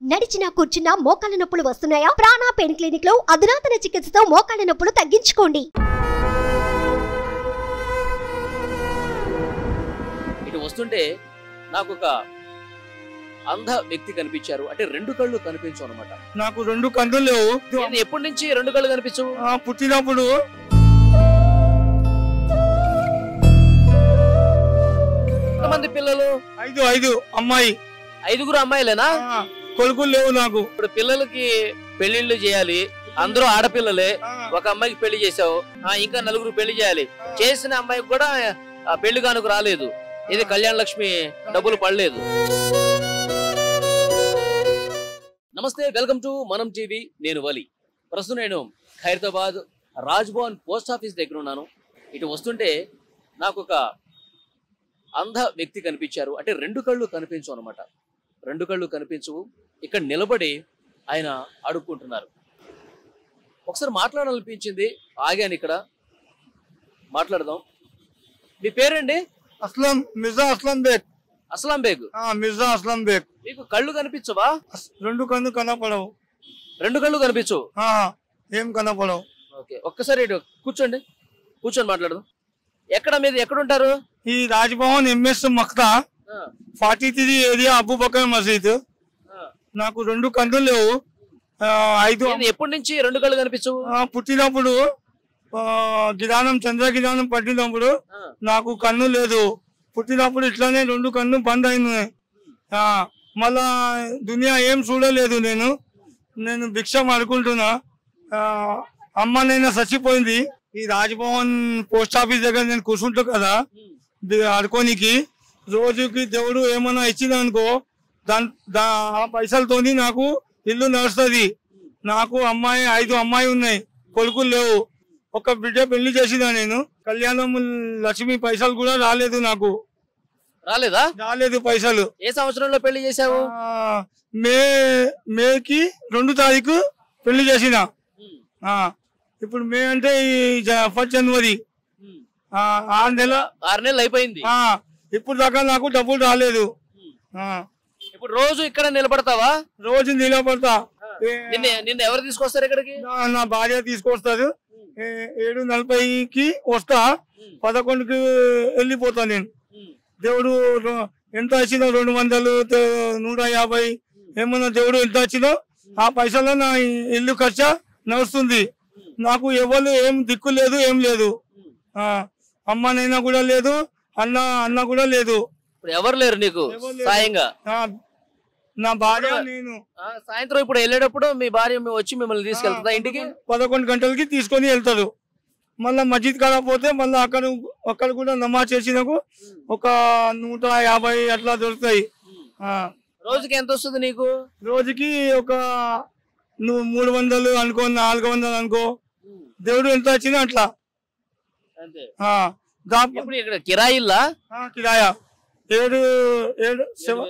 నడిచినా కూర్చున్నా మోకాళ్ళ నొప్పులు వస్తున్నాయా? ప్రాణ పెయిన్ క్లినిక్ లో అధునాతన చికిత్సతో మోకాళ్ళ నొప్పులు తగ్గించుకోండి. ఇటు వస్తుంటే నాకు ఒక అంధ వ్యక్తి కనిపించారు. అంటే రెండు కళ్ళు కనిపించవు అనమాట. నాకు రెండు కళ్ళు లేవు. ఎప్పటి నుంచి రెండు కళ్ళు కనిపించవు? పుట్టినప్పుడు. ఎంతమంది పిల్లలు? ఐదు అమ్మాయి. ఐదుగురు అమ్మాయిలేనా? కొడుకులు లేవు నాకు. ఇప్పుడు పిల్లలకి పెళ్లిళ్ళు చేయాలి, అందరూ ఆడపిల్లలే. ఒక అమ్మాయికి పెళ్లి చేసావు, ఇంకా నలుగురు పెళ్లి చేయాలి. చేసిన అమ్మాయికి కూడా పెళ్లి కానుక రాలేదు. ఇది కళ్యాణ లక్ష్మి డబ్బులు పడలేదు. నమస్తే, వెల్కమ్ టు మనం టీవీ. నేను వలి. ప్రస్తుతం నేను ఖైరతాబాద్ రాజ్భవన్ పోస్ట్ ఆఫీస్ దగ్గర ఉన్నాను. ఇటు వస్తుంటే నాకు ఒక అంధ వ్యక్తి కనిపించారు. అంటే రెండు కళ్ళు కనిపించవు అనమాట. రెండు కళ్ళు కనిపించవు. ఇక్కడ నిలబడి ఆయన అడుక్కుంటున్నారు. ఒకసారి మాట్లాడాలనిపించింది, ఆగాను. ఇక్కడ మాట్లాడదాం. మీ పేరండి? అస్లం, మిర్జా అస్లం బేగ్. అస్లాం బేగ్. మిర్జా అస్లం బేగ్. మీకు కళ్ళు కనిపించవా? రెండు కళ్ళు కనపడవు. రెండు కళ్ళు కనిపించవు? ఏం కనపడవు. ఓకే, ఒక్కసారి కూర్చోండి, కూర్చొని మాట్లాడదాం. ఎక్కడ మీద ఎక్కడుంటారు? ఈ రాజ్భవన్ ఎంఎస్ మక్తా 43 ఏరియా అబూబకర్ మసీద్. నాకు రెండు కళ్ళు లేవు. ఎప్పటి నుంచి రెండు కళ్ళు కనిపించవు? పుట్టినప్పుడు గిరానం చంద్రగిరానం పట్టినప్పుడు నాకు కన్ను లేదు. పుట్టినప్పుడు ఇట్లానే రెండు కన్ను బంద్ అయినాయి. మళ్ళా దునియా ఏం చూడలేదు. నేను భిక్షం అడుకుంటున్నా. అమ్మనైనా చచ్చిపోయింది. ఈ రాజ్భవన్ పోస్ట్ ఆఫీస్ దగ్గర నేను కూర్చుంటా కదా ఆడుకోనికి. రోజుకి దేవుడు ఏమన్నా ఇచ్చింది అనుకో, ఆ పైసలతోని నాకు ఇల్లు నడుస్తుంది. నాకు ఐదు అమ్మాయి ఉన్నాయి, కొడుకులు లేవు. ఒక బిడ్డ పెళ్లి చేసిన నేను. కళ్యాణం లక్ష్మి పైసలు కూడా రాలేదు నాకు. రాలేదు పైసలు. ఏ సంవత్సరంలో పెళ్లి చేసావు? మేకి 2 తారీఖు పెళ్లి చేసిన. ఇప్పుడు మే అంటే 1 జనవరి. 6 నెలలు అయిపోయింది. ఇప్పుడు దాకా నాకు డబ్బులు రాలేదు. ఇప్పుడు రోజు ఇక్కడ నిలబడతావా? రోజు నిలబడతా. నిన్న ఎవరు తీసుకొస్తారు ఇక్కడికి? నా భార్య తీసుకొస్తారు. 7:40కి వస్తా, 11కి వెళ్ళిపోతా నేను. దేవుడు ఎంత వచ్చినా 200, 150 ఏమన్నా దేవుడు ఎంత వచ్చినా ఆ పైసలో నా ఇల్లు ఖర్చు నడుస్తుంది. నాకు ఎవరు ఏం దిక్కు లేదు, ఏం లేదు. అమ్మనైనా కూడా లేదు, అన్న కూడా లేదు. ఎవరు లేరు నీకు సాయంగా? నా భార్య నేను. సాయంత్రం ఇప్పుడు వెళ్ళేటప్పుడు మీ భార్య వచ్చి మిమ్మల్ని తీసుకెళ్తుందా ఇంటికి? 11 గంటలకి తీసుకొని వెళ్తారు. మళ్ళా మస్జిద్ కాకపోతే మళ్ళీ అక్కడ కూడా నమాజ్ చేసినకు ఒక 150 అట్లా దొరుకుతాయి. రోజుకి ఎంత వస్తుంది నీకు? రోజుకి ఒక 300 అనుకో, 400 అనుకో. దేవుడు ఎంత వచ్చినా అట్లా. ఇక్కడ కిరాయిల్లా? కిరాయా 7,500.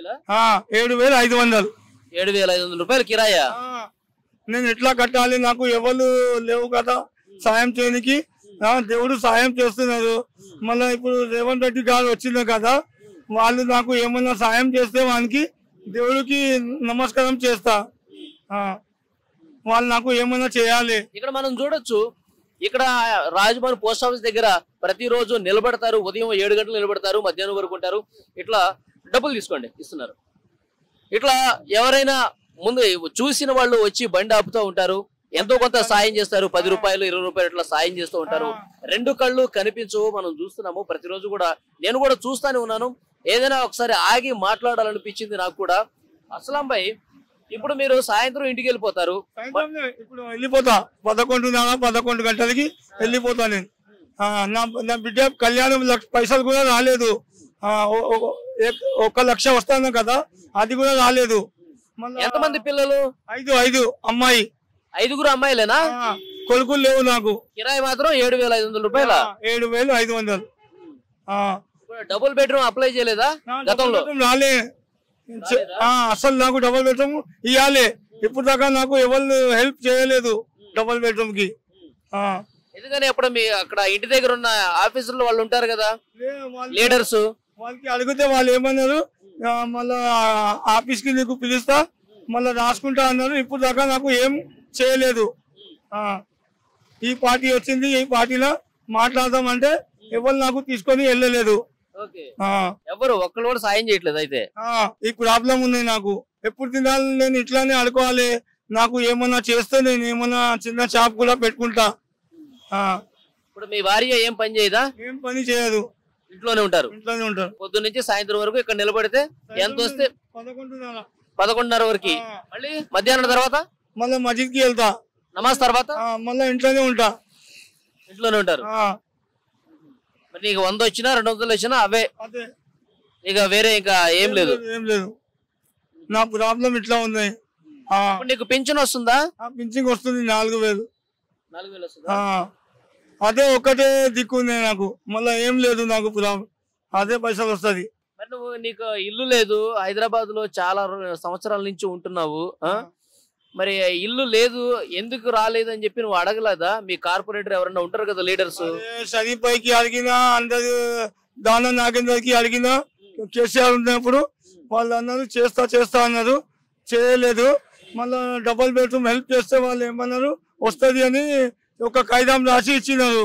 7,500 రూపాయలు కిరాయా. నేను ఎట్లా కట్టాలి? నాకు ఎవరు లేవు కదా సాయం చేయడానికి. దేవుడు సాయం చేస్తున్నారు. మళ్ళీ ఇప్పుడు రేవంత్ రెడ్డి గారు వచ్చింది కదా, వాళ్ళు నాకు ఏమన్నా సాయం చేస్తే వానికి దేవుడికి నమస్కారం చేస్తా. వాళ్ళు నాకు ఏమన్నా చేయాలి. ఇక్కడ మనం చూడొచ్చు, ఇక్కడ రాజ్భవన్ పోస్ట్ ఆఫీస్ దగ్గర ప్రతిరోజు నిలబడతారు. ఉదయం 7 గంటలు నిలబడతారు, మధ్యాహ్నం వరకు ఉంటారు. ఇట్లా డబ్బులు తీసుకోండి ఇస్తున్నారు. ఇట్లా ఎవరైనా ముందు చూసిన వాళ్ళు వచ్చి బండి ఆపుతూ ఉంటారు, ఎంతో కొంత సాయం చేస్తారు. 10 రూపాయలు 20 రూపాయలు ఇట్లా సాయం చేస్తూ ఉంటారు. రెండు కళ్ళు కనిపించవు, మనం చూస్తున్నాము ప్రతిరోజు కూడా. నేను కూడా చూస్తానే ఉన్నాను. ఏదైనా ఒకసారి ఆగి మాట్లాడాలనిపించింది నాకు కూడా. అస్లాం భాయ్, ఇప్పుడు మీరు సాయంత్రం ఇంటికి వెళ్ళిపోతారు. ఇప్పుడు వెళ్ళిపోతా 11 గంటలకి వెళ్ళిపోతా నేను. నా బిడ్డ కళ్యాణం పైసలు కూడా రాలేదు. 1 లక్ష వస్తాను కదా, అది కూడా రాలేదు. ఎంతమంది పిల్లలు? 5 అమ్మాయి. 5గురు అమ్మాయిలేనా? కొడుకులు లేవు నాకు. కిరాయి మాత్రం 7,500 రూపాయలు. 7,500. డబుల్ బెడ్రూమ్ అప్లై చేయలేదా గతంలో? రాలే అసలు. నాకు డబుల్ బెడ్రూమ్ ఇవ్వాలి. ఇప్పుడు దాకా నాకు ఎవరు హెల్ప్ చేయలేదు డబుల్ బెడ్రూమ్ కి. ఎందుకని అప్పుడు మీ అక్కడ ఇంటి దగ్గర ఉన్న ఆఫీసులో వాళ్ళు ఉంటారు కదా లీడర్స్, వాళ్ళకి అడిగితే వాళ్ళు ఏమన్నారు, మళ్ళా ఆఫీస్ కి నీకు పిలుస్తా, మళ్ళీ రాసుకుంటా అన్నారు. ఇప్పుడు దాకా నాకు ఏం చేయలేదు. ఈ పార్టీ వచ్చింది, ఈ పార్టీలో మాట్లాడదామంటే ఎవరు నాకు తీసుకొని వెళ్ళలేదు. ఎవరు ఒక్కరు కూడా సాయం చేయట్లేదు. అయితే ఈ ప్రాబ్లం ఉంది నాకు. ఎప్పుడు తినాలి, నేను ఇట్లానే అడుకోవాలి. నాకు ఏమన్నా చేస్తే నేను ఏమన్నా చిన్న షాప్ కూడా పెట్టుకుంటా. ఇప్పుడు మీ భార్య ఏం పని చేయదా? ఏం పని చేయదు, ఇంట్లోనే ఉంటారు. ఇంట్లోనే ఉంటారు. పొద్దున్న నుంచి సాయంత్రం వరకు ఇక్కడ నిలబడితే ఎంత వస్తే 11:30 వరకు. మళ్ళీ మధ్యాహ్నం తర్వాత మళ్ళీ మస్జిద్కి వెళ్తా. నమాజ్ తర్వాత మళ్ళీ ఇంట్లోనే ఉంటా. ఇంట్లోనే ఉంటారు. మరి నీకు 100 వచ్చినా 200 వచ్చినా అవే, ఇక వేరే ఇంకా ఏం లేదు. ఏం లేదు. నా ప్రాబ్లం ఇట్లా ఉంది. నీకు పింఛన్ వస్తుందా? పింఛన్ వస్తుంది 4,000. 4,000 వస్తుందా? అదే ఒక్కటే దిక్కు ఉంది నాకు. మళ్ళీ ఏం లేదు నాకు ప్రాబ్లం. అదే పైసలు వస్తుంది. మరి నువ్వు నీకు ఇల్లు లేదు, హైదరాబాద్ లో చాలా సంవత్సరాల నుంచి ఉంటున్నావు. మరి ఇల్లు లేదు, ఎందుకు రాలేదు అని చెప్పి నువ్వు అడగలేదా? మీ కార్పొరేటర్ ఎవరన్నా ఉంటారు కదా, లీడర్స్. షరీఫ్కి అడిగినా, అందరు దానా నాగేందర్కి అడిగినా, కేసీఆర్ ఉన్నప్పుడు వాళ్ళు అన్నారు చేస్తా అన్నారు. చేయలేదు. మళ్ళా డబుల్ బెడ్రూమ్ హెల్ప్ చేస్తే వాళ్ళు ఏమన్నారు వస్తుంది అని ఒక కాగితం రాసి ఇచ్చినారు.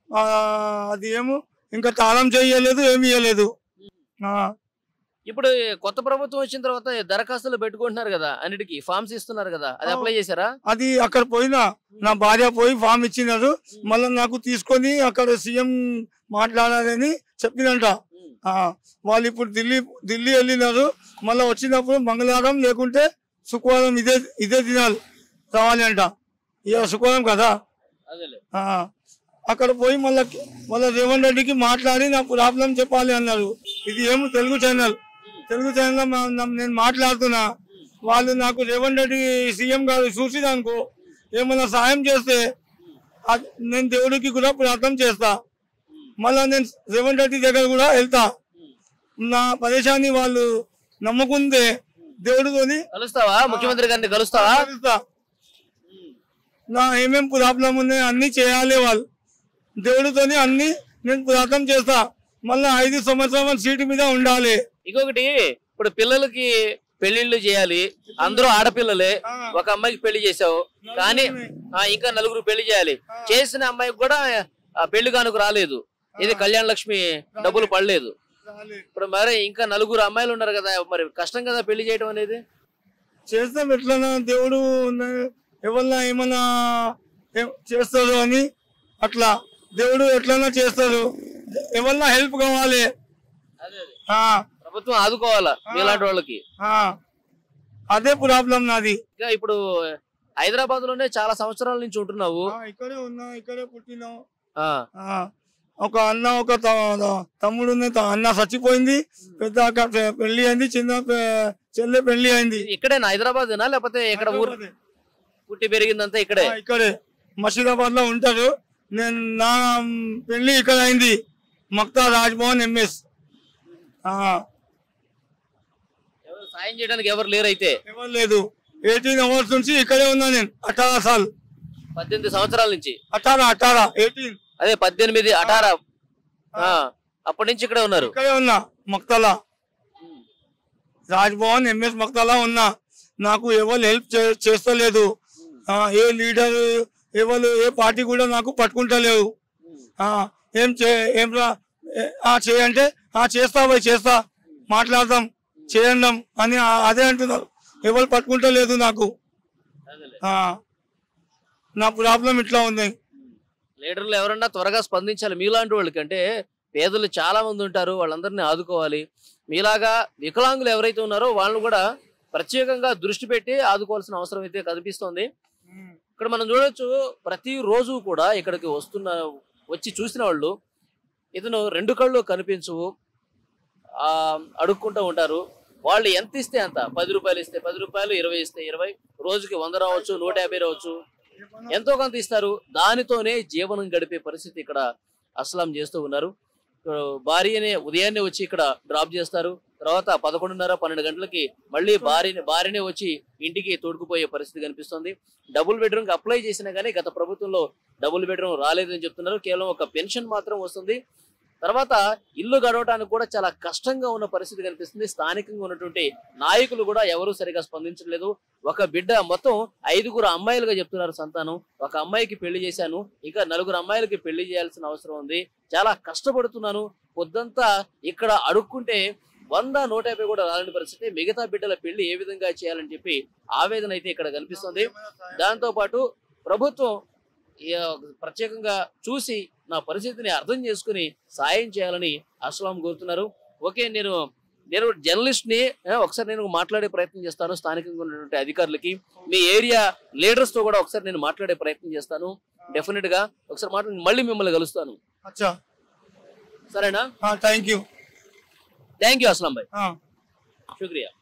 అది ఏమో ఇంకా తాళం చేయలేదు, ఏమి ఇవ్వలేదు. ఇప్పుడు కొత్త ప్రభుత్వం వచ్చిన తర్వాత దరఖాస్తులు పెట్టుకుంటున్నారు కదా, అన్నిటికీ ఫామ్స్ ఇస్తున్నారు కదా, అది అప్లై చేశారా? అది అక్కడ పోయినా నా భార్య పోయి ఫామ్ ఇచ్చినారు. మళ్ళీ నాకు తీసుకొని అక్కడ సీఎం మాట్లాడాలని చెప్పినంట. వాళ్ళు ఇప్పుడు ఢిల్లీ వెళ్ళినారు. మళ్ళీ వచ్చినప్పుడు మంగళవారం లేకుంటే శుక్రవారం ఇదే దినాలు రావాలి అంట. ఇక శుక్రవారం కదా. అక్కడ పోయి మళ్ళీ రేవంత్ రెడ్డికి మాట్లాడి నా ప్రాబ్లం చెప్పాలి అన్నారు. ఇది ఏమో తెలుగు ఛానల్ నేను మాట్లాడుతున్నా. వాళ్ళు నాకు రేవంత్ రెడ్డి సీఎం గారు చూసినానుకో ఏమన్నా సాయం చేస్తే నేను దేవుడికి కూడా ప్రార్థన చేస్తా. మళ్ళా నేను రేవంత్ రెడ్డి దగ్గర కూడా వెళ్తా. నా పరేషాన్ని వాళ్ళు నమ్ముకుంటే దేవుడితోని కలుస్తావా? ముఖ్యమంత్రి గారిని కలుస్తావా? నా ఏమేం ప్రాబ్లం ఉన్నాయి అన్ని చేయాలి. వాళ్ళు దేవుడితోని అన్ని నేను ప్రార్థన చేస్తా. మళ్ళీ 5 సంవత్సరాల సీటు మీద ఉండాలి. ఇంకొకటి, ఇప్పుడు పిల్లలకి పెళ్లిళ్ళు చేయాలి, అందరూ ఆడపిల్లలే. ఒక అమ్మాయికి పెళ్లి చేసావు, కానీ ఇంకా 4 పెళ్లి చేయాలి. చేసిన అమ్మాయికి కూడా పెళ్లి కానుక రాలేదు. ఇది కళ్యాణ లక్ష్మి డబ్బులు పడలేదు. ఇప్పుడు మరి ఇంకా 4 అమ్మాయిలు ఉన్నారు కదా, మరి కష్టం కదా పెళ్లి చేయడం అనేది. చేస్తాం ఎట్లన్నా, దేవుడు ఎవరన్నా ఏమన్నా చేస్తారు అని అట్లా దేవుడు ఎట్లన్నా చేస్తారు. ఎవరన్నా హెల్ప్ కావాలి, ప్రభుత్వం ఆదుకోవాలా మీలాంటి వాళ్ళకి. అదే ప్రాబ్లం నాది. ఇప్పుడు హైదరాబాద్ లోనే చాలా సంవత్సరాల నుంచి ఉంటున్నావు. ఇక్కడే ఉన్నా, ఇక్కడే పుట్టినాం. ఒక అన్న ఒక తమ్ముడు అన్న చచ్చిపోయింది, పెద్ద పెళ్లి అయింది, చిన్న చెల్లె పెళ్లి అయింది. ఇక్కడేనా హైదరాబాద్ లేకపోతే ఎక్కడ ఊరు పుట్టి పెరిగిందంతా ఇక్కడే? ఇక్కడే మసీదాబాద్ లో ఉంటారు. నేను నా పెళ్లి ఇక్కడ అయింది, మక్తా రాజ్భవన్ MS. సాయం చేయడానికి ఎవరు లేరు? అయితే ఎవరు లేదు. 18 అవర్స్ నుంచి ఇక్కడే ఉన్నా నేను. 18 సార్లు, 18 సంవత్సరాల నుంచి. 18 అదే 18 18 అప్పటి నుంచి ఇక్కడే ఉన్నారు. ఇక్కడే ఉన్నా, మక్తలా రాజ్భవన్ MS మక్తలా ఉన్నా. నాకు ఎవరు హెల్ప్ చేస్తలేదు. ఏ లీడర్ ఎవరు ఏ పార్టీ కూడా నాకు పట్టుకుంటలేవు. ఏం చేయంటే చేస్తా పోయి చేస్తా, మాట్లాడదాం, చేయండి అని అదే అంటున్నారు. ఎవరు పట్టుకుంటలేదు నాకు. నా ప్రాబ్లం ఇట్లా ఉంది. లీడర్లు ఎవరన్నా త్వరగా స్పందించాలి. మీలాంటి వాళ్ళకి, అంటే పేదలు చాలా మంది ఉంటారు, వాళ్ళందరినీ ఆదుకోవాలి. మీలాగా వికలాంగులు ఎవరైతే ఉన్నారో వాళ్ళని కూడా ప్రత్యేకంగా దృష్టి పెట్టి ఆదుకోవాల్సిన అవసరం అయితే కనిపిస్తోంది. ఇక్కడ మనం చూడొచ్చు, ప్రతి రోజు కూడా ఇక్కడికి వచ్చి చూసిన వాళ్ళు ఇతను 2 కళ్ళు కనిపించవు, అడుక్కుంటూ ఉంటారు. వాళ్ళు ఎంత ఇస్తే అంత, 10 రూపాయలు ఇస్తే 10 రూపాయలు, 20 ఇస్తే 20, రోజుకి 100 రావచ్చు, 150 రావచ్చు, ఎంతో కొంత ఇస్తారు. దానితోనే జీవనం గడిపే పరిస్థితి ఇక్కడ అస్లాం చేస్తూ ఉన్నారు. భార్యనే ఉదయాన్నే వచ్చి ఇక్కడ డ్రాప్ చేస్తారు. తర్వాత 11:30 12 గంటలకి మళ్ళీ భార్యనే వచ్చి ఇంటికి తోడుకుపోయే పరిస్థితి కనిపిస్తుంది. డబుల్ బెడ్రూమ్ అప్లై చేసినా కానీ గత ప్రభుత్వంలో డబుల్ బెడ్రూమ్ రాలేదని చెప్తున్నారు. కేవలం ఒక పెన్షన్ మాత్రం వస్తుంది. తర్వాత ఇల్లు గడవటానికి కూడా చాలా కష్టంగా ఉన్న పరిస్థితి కనిపిస్తుంది. స్థానికంగా ఉన్నటువంటి నాయకులు కూడా ఎవరూ సరిగా స్పందించట్లేదు. ఒక బిడ్డ మొత్తం 5 అమ్మాయిలుగా చెప్తున్నారు సంతానం. ఒక అమ్మాయికి పెళ్లి చేశాను, ఇంకా 4 అమ్మాయిలకి పెళ్లి చేయాల్సిన అవసరం ఉంది, చాలా కష్టపడుతున్నాను, పొద్దంతా ఇక్కడ అడుక్కుంటే 100, 150 కూడా రాలని పరిస్థితి. మిగతా బిడ్డల పెళ్లి ఏ విధంగా చేయాలని చెప్పి ఆవేదన అయితే ఇక్కడ కనిపిస్తుంది. దాంతో పాటు ప్రభుత్వం ప్రత్యేకంగా చూసి నా పరిస్థితిని అర్థం చేసుకుని సాయం చేయాలని అస్లాం కోరుతున్నారు. ఓకే, నేను జర్నలిస్ట్ ని ఒకసారి నేను మాట్లాడే ప్రయత్నం చేస్తాను. స్థానికంగా ఉన్నటువంటి అధికారులకి, మీ ఏరియా లీడర్స్ తో కూడా ఒకసారి నేను మాట్లాడే ప్రయత్నం చేస్తాను. డెఫినెట్ గా ఒకసారి మాట్లాడి మళ్ళీ మిమ్మల్ని కలుస్తాను. సరేనా? థ్యాంక్ యూ అస్లాం భాయ్, శుక్రియా.